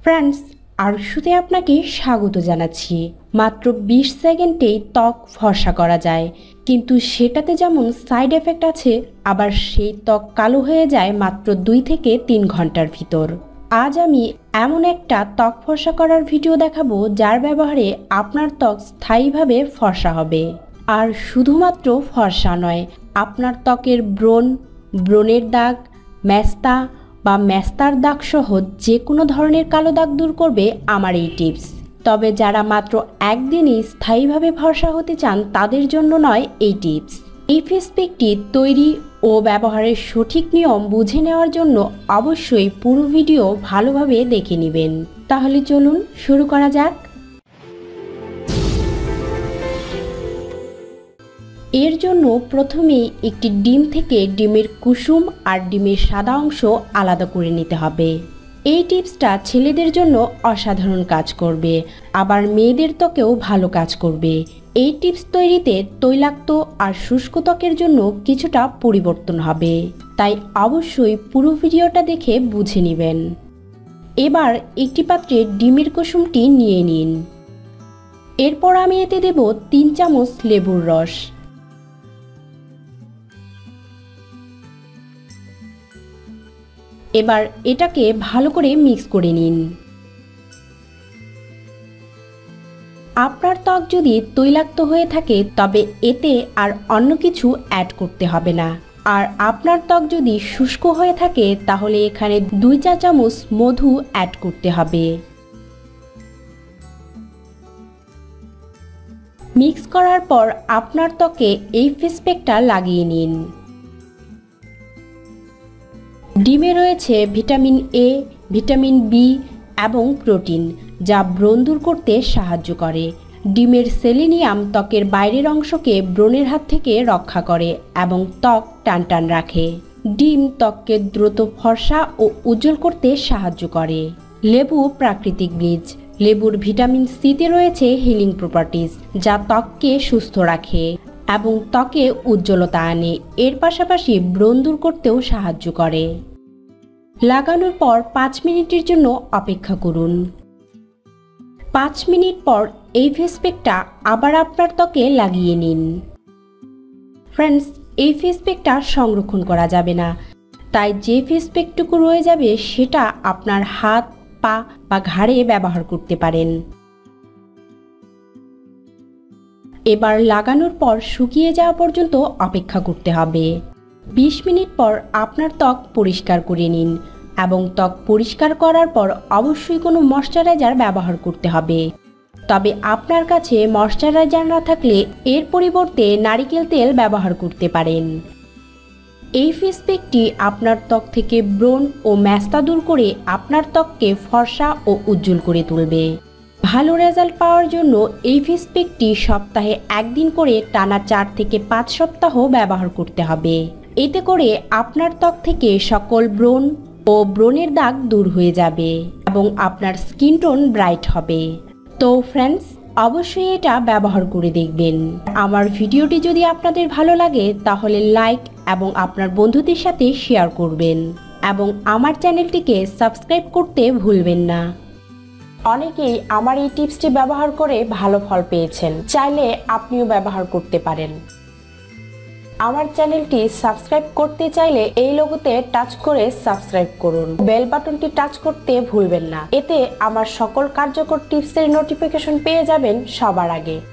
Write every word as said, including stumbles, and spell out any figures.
Friends, আরশুতে আপনাকে স্বাগত জানাচ্ছি। মাত্র বিশ সেকেন্ডেই ত্বক ফর্সা করা যায়, কিন্তু সেটাতে যেমন সাইড এফেক্ট আছে, আবার সেই ত্বক কালো হয়ে যায় মাত্র দুই থেকে তিন ঘন্টার ভিতর। আজ আমি এমন একটা ত্বক ফর্সা করার ভিডিও দেখাবো যার ব্যবহারে আপনার ত্বক স্থায়ীভাবে ফর্সা হবে। আর শুধুমাত্র ফর্সা নয়, আপনার ত্বকের ব্রণ, ব্রণের দাগ, মেস্তা বা মেস্তার দাগ সহ যে কোনো ধরনের কালো দাগ দূর করবে আমার এই টিপস। তবে যারা মাত্র একদিনই স্থায়ীভাবে ফর্সা হতে চান তাদের জন্য নয় এই টিপস। এই ফেস প্যাকটি তৈরি ও ব্যবহারের সঠিক নিয়ম বুঝে নেওয়ার জন্য অবশ্যই পুরো ভিডিও ভালোভাবে দেখে নেবেন। তাহলে চলুন শুরু করা যাক। এর জন্য প্রথমে একটি ডিম থেকে ডিমের কুসুম আর ডিমের সাদা অংশ আলাদা করে নিতে হবে। এই টিপসটা ছেলেদের জন্য অসাধারণ কাজ করবে, আবার মেয়েদের ত্বকেও ভালো কাজ করবে। এই টিপস তৈরিতে তৈলাক্ত আর শুষ্ক ত্বকের জন্য কিছুটা পরিবর্তন হবে, তাই অবশ্যই পুরো ভিডিওটা দেখে বুঝে নেবেন। এবার একটি পাত্রে ডিমের কুসুমটি নিয়ে নিন। এরপর আমি এতে দেব তিন চামচ লেবুর রস। এবার এটাকে ভালো করে মিক্স করে নিন। আপনার ত্বক যদি তৈলাক্ত হয়ে থাকে তবে এতে আর অন্য কিছু অ্যাড করতে হবে না। আর আপনার ত্বক যদি শুষ্ক হয়ে থাকে তাহলে এখানে দুই চা চামচ মধু অ্যাড করতে হবে। মিক্স করার পর আপনার ত্বকে এই ফেস প্যাকটা লাগিয়ে নিন। ডিমে রয়েছে ভিটামিন এ, ভিটামিন বি এবং প্রোটিন, যা ব্রণ দূর করতে সাহায্য করে। ডিমের সেলেনিয়াম ত্বকের বাইরের অংশকে ব্রণের হাত থেকে রক্ষা করে এবং ত্বক টানটান রাখে। ডিম ত্বককে দ্রুত ফর্সা ও উজ্জ্বল করতে সাহায্য করে। লেবু প্রাকৃতিক বীজ। লেবুর ভিটামিন সিতে রয়েছে হিলিং প্রপার্টিজ, যা ত্বককে সুস্থ রাখে এবং ত্বকে উজ্জ্বলতা আনে। এর পাশাপাশি ব্রণ দূর করতেও সাহায্য করে। লাগানোর পর পাঁচ মিনিটের জন্য অপেক্ষা করুন। পাঁচ মিনিট পর এই ফেস প্যাকটা আবার আপনার ত্বকে লাগিয়ে নিন। ফ্রেন্ডস, এই ফেস প্যাকটা সংরক্ষণ করা যাবে না, তাই যে ফেস প্যাকটুকু রয়ে যাবে সেটা আপনার হাত, পা বা ঘাড়ে ব্যবহার করতে পারেন। এবার লাগানোর পর শুকিয়ে যাওয়া পর্যন্ত অপেক্ষা করতে হবে। বিশ মিনিট পর আপনার ত্বক পরিষ্কার করে নিন এবং ত্বক পরিষ্কার করার পর অবশ্যই কোনো ময়শ্চারাইজার ব্যবহার করতে হবে। তবে আপনার কাছে ময়শ্চারাইজার না থাকলে এর পরিবর্তে নারিকেল তেল ব্যবহার করতে পারেন। এই ফেস প্যাকটি আপনার ত্বক থেকে ব্রণ ও মেস্তা দূর করে আপনার ত্বককে ফর্সা ও উজ্জ্বল করে তুলবে। ভালো রেজাল্ট পাওয়ার জন্য এই ফেস প্যাকটি সপ্তাহে একদিন করে টানা চার থেকে পাঁচ সপ্তাহ ব্যবহার করতে হবে। এতে করে আপনার ত্বক থেকে সকল ব্রণ ও ব্রণের দাগ দূর হয়ে যাবে এবং আপনার স্কিন টোন ব্রাইট হবে। তো ফ্রেন্ডস, অবশ্যই এটা ব্যবহার করে দেখবেন। আমার ভিডিওটি যদি আপনাদের ভালো লাগে তাহলে লাইক এবং আপনার বন্ধুদের সাথে শেয়ার করবেন এবং আমার চ্যানেলটিকে সাবস্ক্রাইব করতে ভুলবেন না। অনেকেই আমার এই টিপসটি ব্যবহার করে ভালো ফল পেয়েছেন, চাইলে আপনিও ব্যবহার করতে পারেন। আমার চ্যানেলটি সাবস্ক্রাইব করতে চাইলে এই লোগোতে টাচ করে সাবস্ক্রাইব করুন। বেল বাটনটি টাচ করতে ভুলবেন না, এতে আমার সকল কার্যকর টিপসের নোটিফিকেশন পেয়ে যাবেন সবার আগে।